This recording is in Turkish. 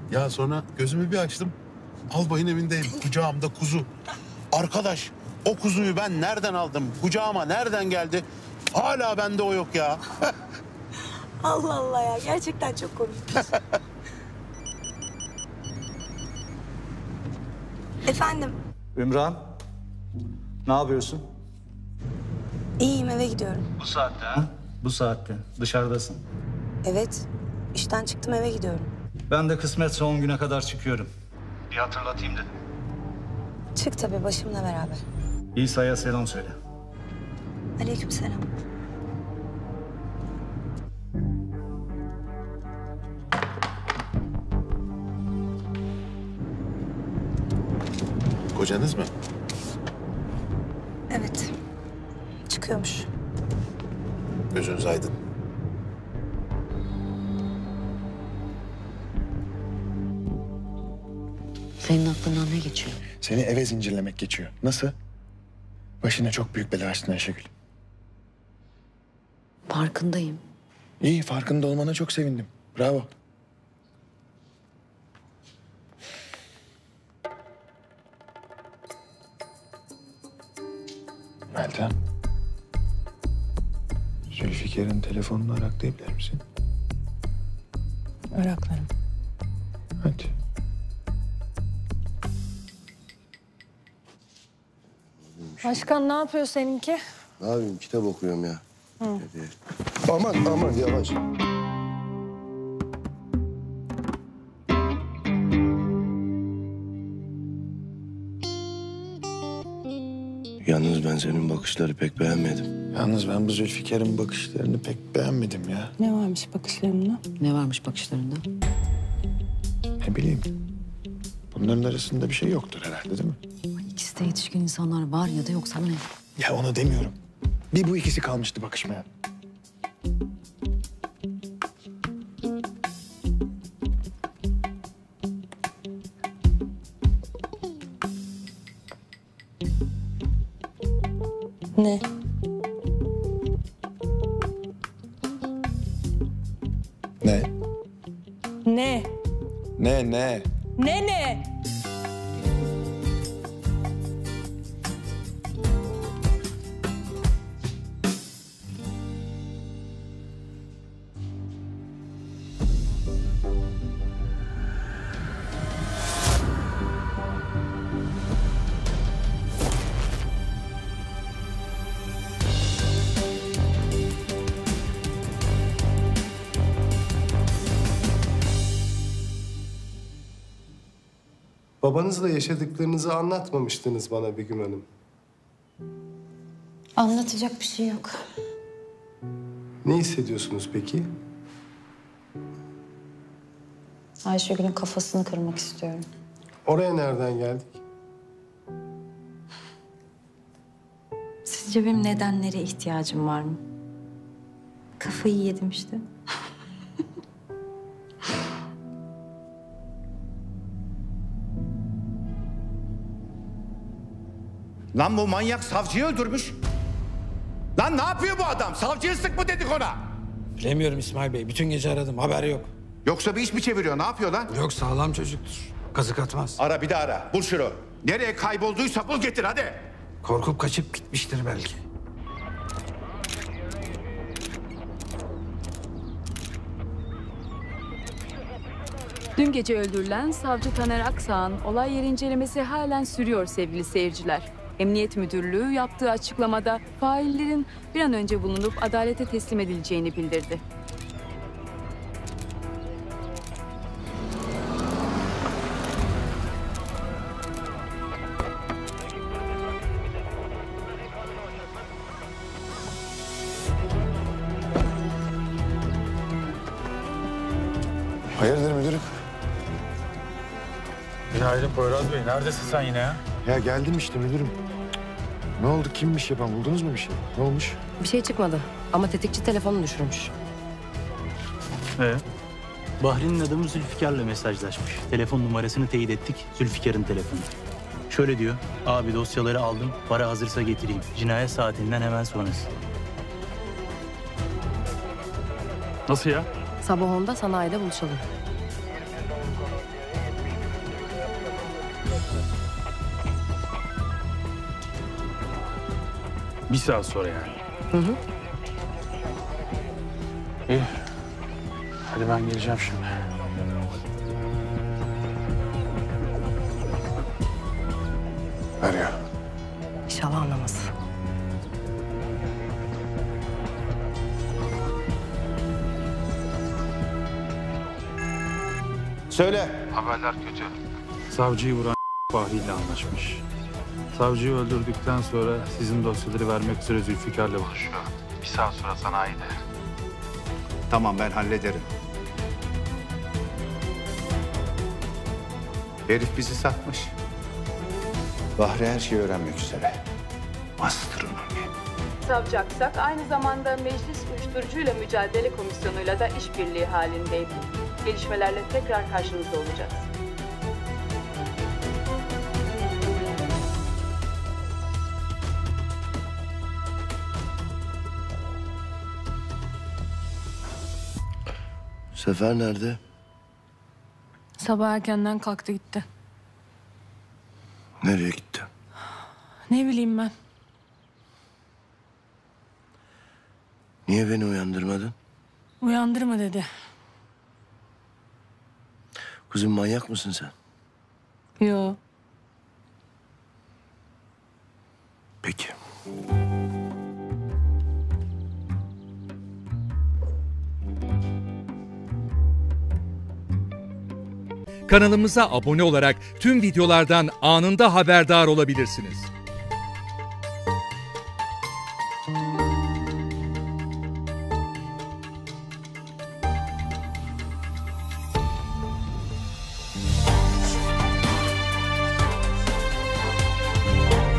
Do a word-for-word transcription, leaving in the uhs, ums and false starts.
Ya sonra gözümü bir açtım. Albayın evindeyim. Kucağımda kuzu. Arkadaş o kuzuyu ben nereden aldım? Kucağıma nereden geldi? Hala bende o yok ya. Allah Allah ya. Gerçekten çok komik. Efendim? Ümran, ne yapıyorsun? İyiyim, eve gidiyorum. Bu saatte ha? Bu saatte. Dışarıdasın. Evet. İşten çıktım, eve gidiyorum. Ben de kısmetse on güne kadar çıkıyorum. Bir hatırlatayım dedim. Çık tabii, başımla beraber. İsa'ya selam söyle. Aleykümselam. Kocanız mı? Evet. Çıkıyormuş. Gözünüz aydın. Senin aklından ne geçiyor? Seni eve zincirlemek geçiyor. Nasıl? Başına çok büyük bela açtın Ayşegül. Farkındayım. İyi, farkında olmana çok sevindim. Bravo. Meltem. Zülfikar'ın telefonunu araklayabilir misin? Araklarım. Hadi. Başkan ne yapıyor seninki? Ne yapayım? Kitap okuyorum ya. Hadi. Aman aman yavaş. Yalnız ben senin bakışları pek beğenmedim. Yalnız ben bu Zülfikar'ın bakışlarını pek beğenmedim ya. Ne varmış bakışlarında? Ne varmış bakışlarında? Ne bileyim. Bunların arasında bir şey yoktur herhalde, değil mi? İkisi de yetişkin insanlar, var ya da yok, sana ne? Ya onu demiyorum. Bir bu ikisi kalmıştı bakışmaya. Ne? Ne? Ne? Ne ne? Ne ne? Babanızla yaşadıklarınızı anlatmamıştınız bana Begüm Hanım. Anlatacak bir şey yok. Ne hissediyorsunuz peki? Ayşegül'ün kafasını kırmak istiyorum. Oraya nereden geldik? Sizce benim nedenlere ihtiyacım var mı? Kafayı yedim işte. Lan bu manyak savcıyı öldürmüş. Lan ne yapıyor bu adam? Savcıyı sık mı dedik ona? Bilemiyorum İsmail Bey. Bütün gece aradım. Haber yok. Yoksa bir iş mi çeviriyor? Ne yapıyor lan? Yok, sağlam çocuktur. Kazık atmaz. Ara bir de ara. Bul şunu. Nereye kaybolduysa bul getir hadi. Korkup kaçıp gitmiştir belki. Dün gece öldürülen savcı Taner Aksağ'ın olay yeri incelemesi halen sürüyor sevgili seyirciler. Emniyet Müdürlüğü yaptığı açıklamada faillerin bir an önce bulunup adalete teslim edileceğini bildirdi. Hayırdır müdürüm? Günaydın Poyraz Bey. Neredesin sen yine ya? Ya geldim işte müdürüm. Ne oldu? Kimmiş yapan? Buldunuz mu bir şey? Ne olmuş? Bir şey çıkmadı ama tetikçi telefonu düşürmüş. Ee? Bahri'nin adamı Zülfikar'la mesajlaşmış. Telefon numarasını teyit ettik. Zülfikar'ın telefonu. Şöyle diyor. Abi dosyaları aldım. Para hazırsa getireyim. Cinayet saatinden hemen sonrası. Nasıl ya? Sabah onda sanayide buluşalım. Bir saat sonra yani. Hı hı. İyi. Hadi ben geleceğim şimdi. Derya. İnşallah anlamaz. Söyle. Haberler kötü. Savcıyı vuran Bahri ile anlaşmış. Savcıyı öldürdükten sonra sizin dosyaları vermek üzere Zülfikar'la buluşuyor. Bir saat sonra sanayide. Tamam, ben hallederim. Herif bizi satmış. Bahri her şeyi öğrenmek üzere. Astronomi. Savcı Aksak aynı zamanda Meclis Uyuşturucuyla Mücadele Komisyonu'yla da işbirliği halindeydi. Gelişmelerle tekrar karşınızda olacağız. Sefer nerede? Sabah erkenden kalktı gitti. Nereye gitti? Ne bileyim ben. Niye beni uyandırmadın? Uyandırma dedi. Kızım manyak mısın sen? Yo. Peki. Kanalımıza abone olarak tüm videolardan anında haberdar olabilirsiniz.